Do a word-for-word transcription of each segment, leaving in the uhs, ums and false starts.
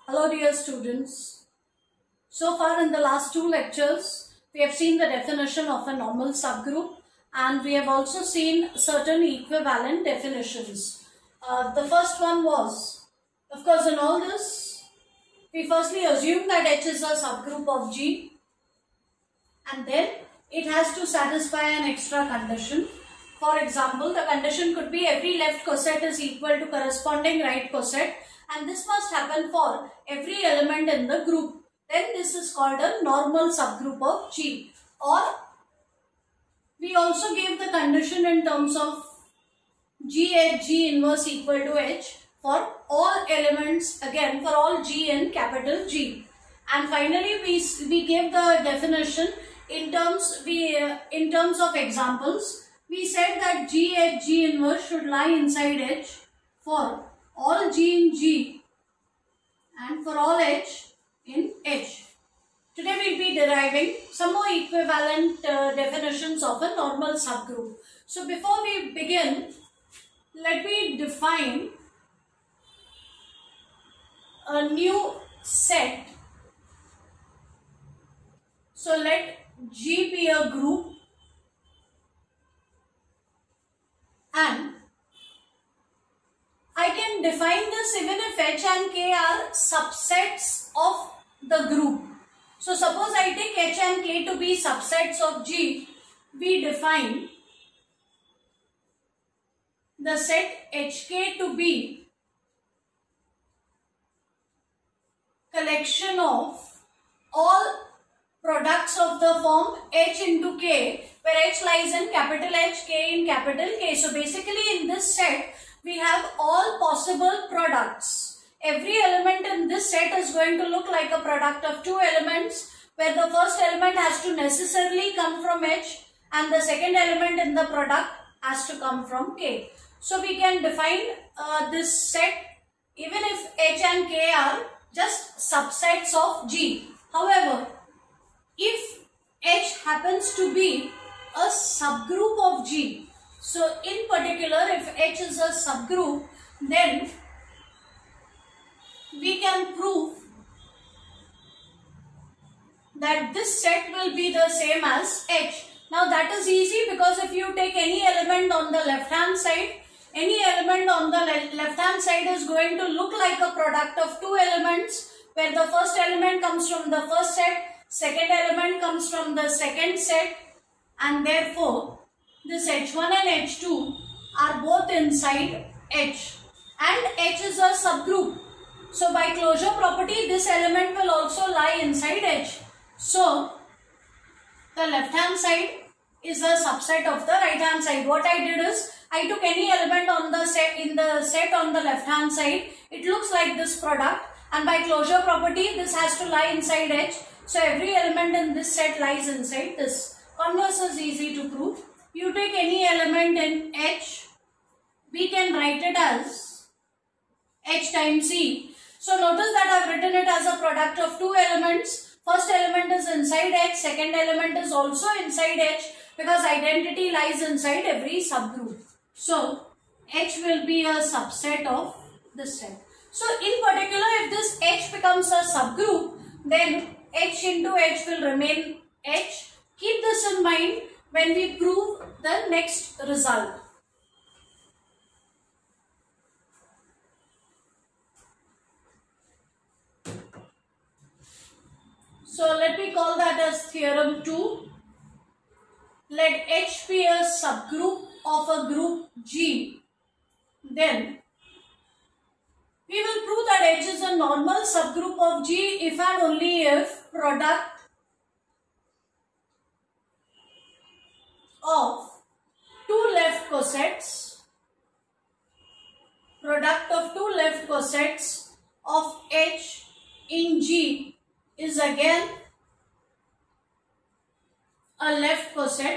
Hello dear students. So far in the last two lectures, we have seen the definition of a normal subgroup and we have also seen certain equivalent definitions. Uh, the first one was, of course in all this, we firstly assume that H is a subgroup of G and then it has to satisfy an extra condition. For example, the condition could be every left coset is equal to corresponding right coset, and this must happen for every element in the group. Then this is called a normal subgroup of G. Or we also gave the condition in terms of G H G inverse equal to H for all elements, again for all G in capital G. And finally we, we gave the definition in terms, we, uh, in terms of examples. We said that G H G inverse should lie inside H for all G in G and for all H in H. Today we will be deriving some more equivalent uh, definitions of a normal subgroup. So before we begin, let me define a new set. So let G be a group and I can define this even if H and K are subsets of the group. So suppose I take H and K to be subsets of G, we define the set H K to be collection of all products of the form H into K, where H lies in capital H, K in capital K. So basically in this set, we have all possible products. Every element in this set is going to look like a product of two elements, where the first element has to necessarily come from H and the second element in the product has to come from K. So we can define uh, this set even if H and K are just subsets of G. However, if H happens to be a subgroup of G, so in particular if H is a subgroup, then we can prove that this set will be the same as H. Now that is easy because if you take any element on the left hand side, any element on the le left hand side is going to look like a product of two elements, where the first element comes from the first set, second element comes from the second set, and therefore this H one and H two are both inside H and H is a subgroup. So by closure property, this element will also lie inside H. So the left hand side is a subset of the right hand side. What I did is I took any element on the set in the set on the left hand side. It looks like this product, and by closure property this has to lie inside H. So every element in this set lies inside this. Converse is easy to prove. You take any element in H, we can write it as H times E. So notice that I have written it as a product of two elements. First element is inside H, second element is also inside H, because identity lies inside every subgroup. So H will be a subset of this set. So in particular, if this H becomes a subgroup, then H into H will remain H. Keep this in mind when we prove the next result. So let me call that as theorem two. Let H be a subgroup of a group G. Then we will prove that H is a normal subgroup of G if and only if product of two left cosets, product of two left cosets of H in G is again a left coset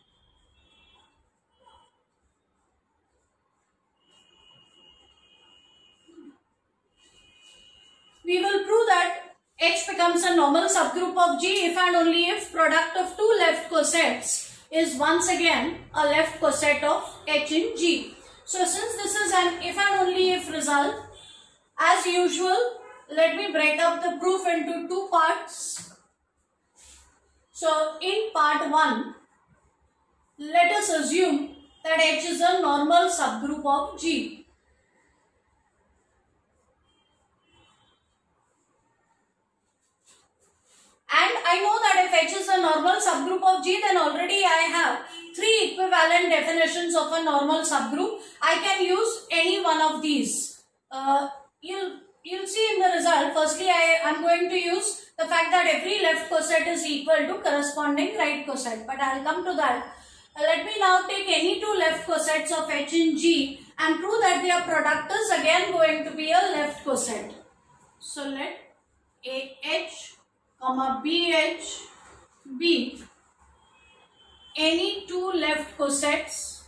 we will prove that H becomes a normal subgroup of G if and only if product of two left cosets is once again a left coset of H in G. So since this is an if and only if result, as usual, let me break up the proof into two parts. So in part one, let us assume that H is a normal subgroup of G. And I know that if H is a normal subgroup of G, then already I have three equivalent definitions of a normal subgroup. I can use any one of these. Uh, you'll, you'll see in the result. Firstly, I am going to use the fact that every left coset is equal to corresponding right coset. But I'll come to that. Uh, let me now take any two left cosets of H in G and prove that their product is again going to be a left coset. So let A H comma B H be any two left cosets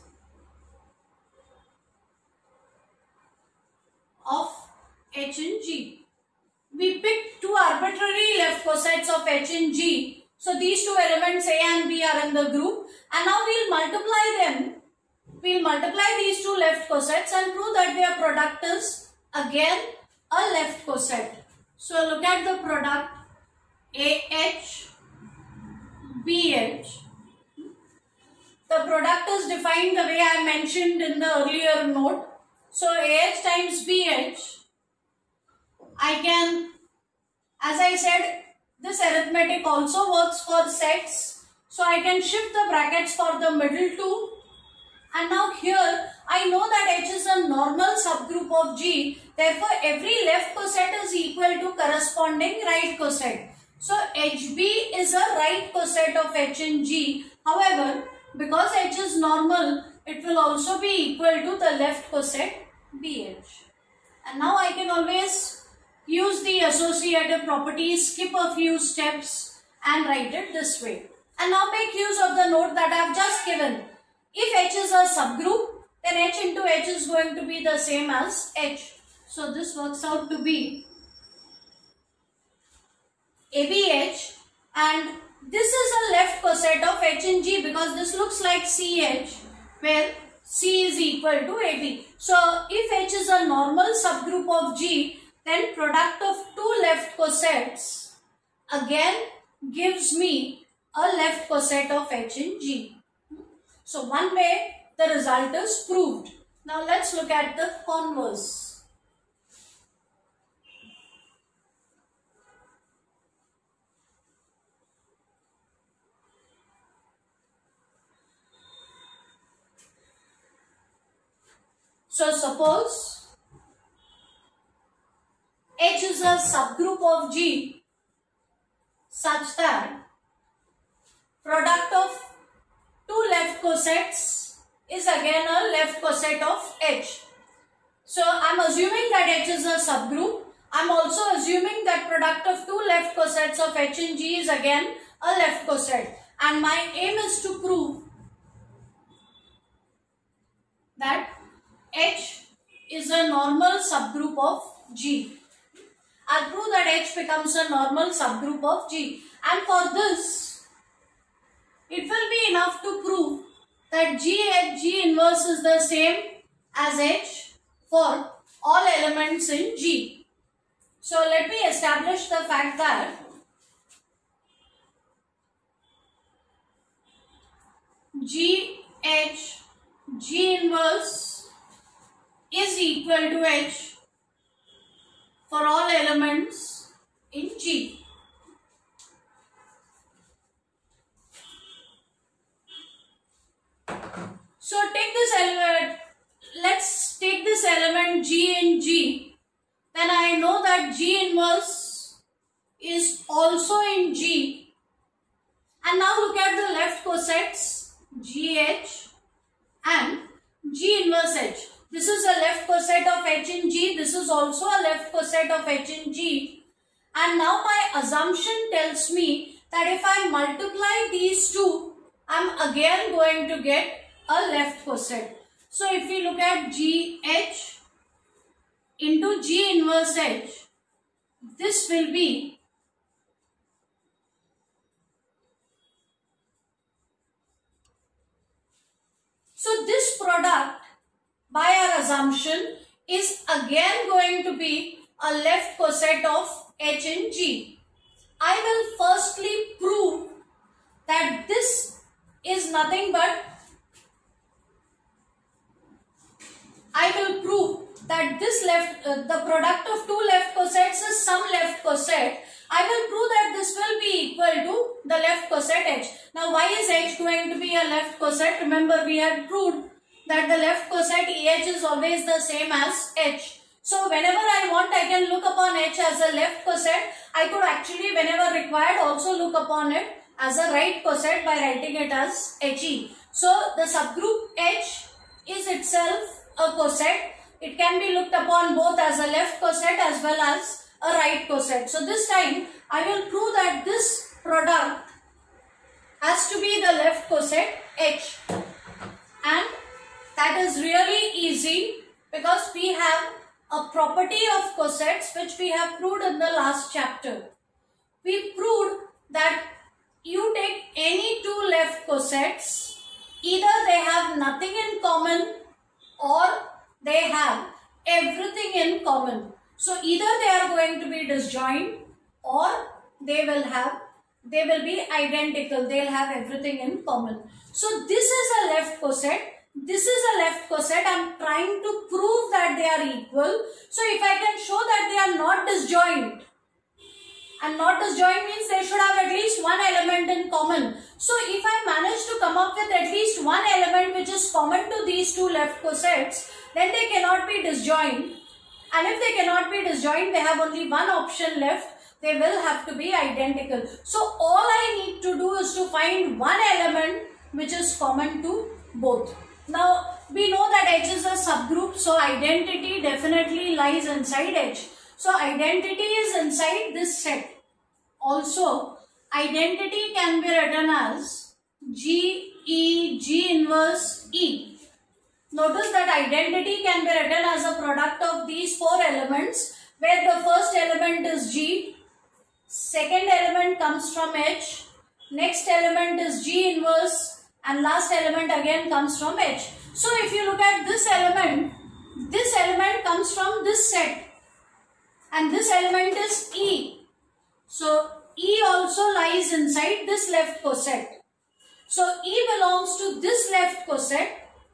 of H in G. We picked two arbitrary left cosets of H in G. So these two elements A and B are in the group, and now we'll multiply them. We'll multiply these two left cosets and prove that their product is again a left coset. So look at the product A H B H. The product is defined the way I mentioned in the earlier note. So A H times B H, I can, as I said, this arithmetic also works for sets. So I can shift the brackets for the middle two. And now here, I know that H is a normal subgroup of G. Therefore, every left coset is equal to corresponding right coset. So H B is a right coset of H in G. However, because H is normal, it will also be equal to the left coset B H. And now I can always use the associative properties, skip a few steps and write it this way. And now make use of the note that I have just given. If H is a subgroup, then H into H is going to be the same as H. So this works out to be A B H, and this is a left coset of H in G because this looks like C H, where C is equal to A B. So if H is a normal subgroup of G, then product of two left cosets again gives me a left coset of H in G. So one way the result is proved. Now let's look at the converse. So suppose H is a subgroup of G such that product of two left cosets is again a left coset of H. So I am assuming that H is a subgroup. I am also assuming that product of two left cosets of H in G is again a left coset. And my aim is to prove that H is a normal subgroup of G. I'll prove that H becomes a normal subgroup of G. And for this, it will be enough to prove that G H G inverse is the same as H for all elements in G. So let me establish the fact that G H G inverse is equal to H for all elements in G. So take this element, let's take this element G in G, then I know that G inverse is also in G. And now look at the left cosets G H and G inverse H. This is a left coset of H in G, this is also a left coset of H in G. And now my assumption tells me that if I multiply these two, I am again going to get a left coset. So if we look at G H into G inverse H, this will be so this product by our assumption is again going to be a left coset of H in G. I will firstly prove that this is nothing but, I will prove that this left, uh, the product of two left cosets is some left coset. I will prove that this will be equal to the left coset H. Now why is H going to be a left coset? Remember we had proved that the left coset E H is always the same as H. So whenever I want, I can look upon H as a left coset. I could actually, whenever required, also look upon it as a right coset by writing it as He. So the subgroup H is itself a coset. It can be looked upon both as a left coset as well as a right coset. So this time I will prove that this product has to be the left coset H, and that is really easy because we have a property of cosets which we have proved in the last chapter. We proved that you take any two left cosets, either they have nothing in common or they have everything in common. So either they are going to be disjoint or they will have, they will be identical. They'll have everything in common. So this is a left coset. This is a left coset. I'm trying to prove that they are equal. So if I can show that they are not disjoint, and not disjoint means they should have at least one element in common. So if I manage to come up with at least one element which is common to these two left cosets, then they cannot be disjoint. And if they cannot be disjoint, they have only one option left. They will have to be identical. So all I need to do is to find one element which is common to both. Now we know that H is a subgroup, so identity definitely lies inside H. So identity is inside this set. Also, identity can be written as G, E, G inverse E. Notice that identity can be written as a product of these four elements, where the first element is G, second element comes from H, next element is G inverse, and last element again comes from H. So if you look at this element, this element comes from this set, and this element is E. So E also lies inside this left coset. So E belongs to this left coset.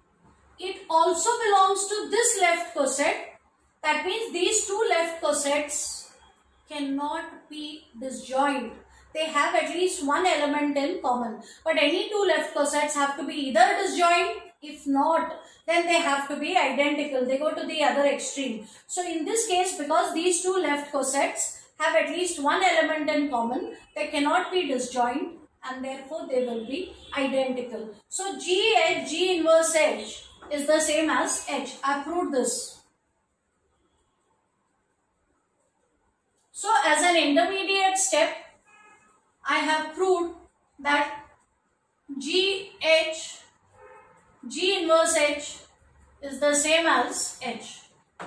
It also belongs to this left coset. That means these two left cosets cannot be disjoint. They have at least one element in common. But any two left cosets have to be either disjoint. If not, then they have to be identical. They go to the other extreme. So in this case, because these two left cosets have at least one element in common, they cannot be disjoint, and therefore they will be identical. So G H, G inverse H is the same as H. I proved this. So as an intermediate step, I have proved that G H, G inverse H is the same as H.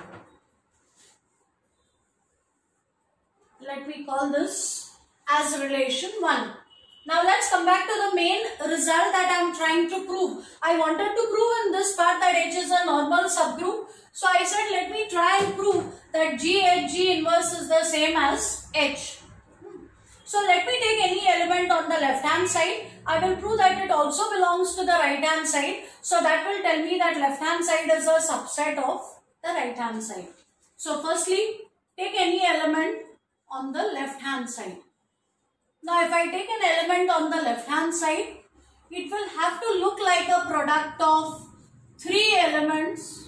Let me call this as relation one. Now let's come back to the main result that I am trying to prove. I wanted to prove in this part that H is a normal subgroup. So I said let me try and prove that G H, G inverse is the same as H. So let me take any element on the left hand side. I will prove that it also belongs to the right hand side. So that will tell me that left hand side is a subset of the right hand side. So firstly, take any element on the left hand side. Now if I take an element on the left hand side, it will have to look like a product of three elements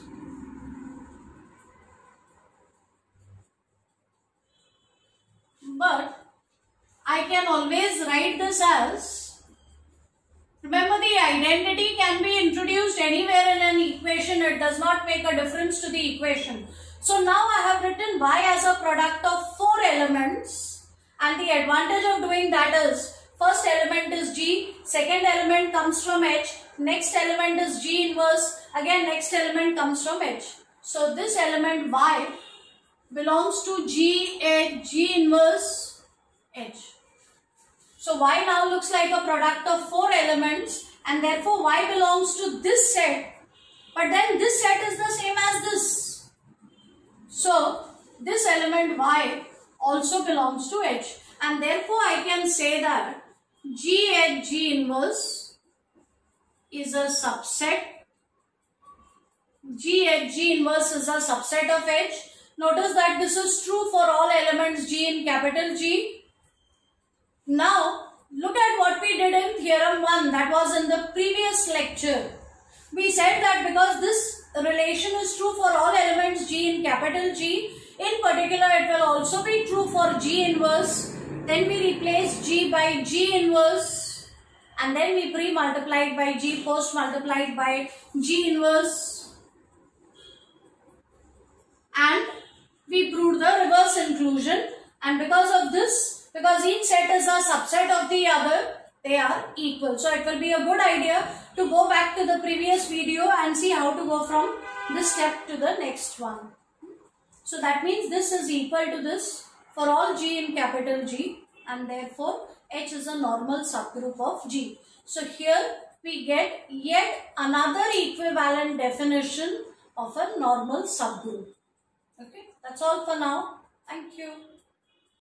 but I can always write this as, remember the identity can be introduced anywhere in an equation. It does not make a difference to the equation. So now I have written Y as a product of four elements, and the advantage of doing that is first element is G, second element comes from H, next element is G inverse, again next element comes from H. So this element Y belongs to G, H, G inverse, H. So Y now looks like a product of four elements, and therefore Y belongs to this set, but then this set is the same as this. So this element Y also belongs to H, and therefore I can say that G H G inverse is a subset. G H G inverse is a subset of H. Notice that this is true for all elements G in capital G. Now, look at what we did in theorem one, that was in the previous lecture. We said that because this relation is true for all elements G in capital G, in particular it will also be true for G inverse. Then we replace G by G inverse, and then we pre-multiplied by G, post-multiplied by G inverse. And we proved the reverse inclusion, and because of this, because each set is a subset of the other, they are equal. So it will be a good idea to go back to the previous video and see how to go from this step to the next one. So that means this is equal to this for all G in capital G, and therefore H is a normal subgroup of G. So here we get yet another equivalent definition of a normal subgroup. Okay, that's all for now. Thank you.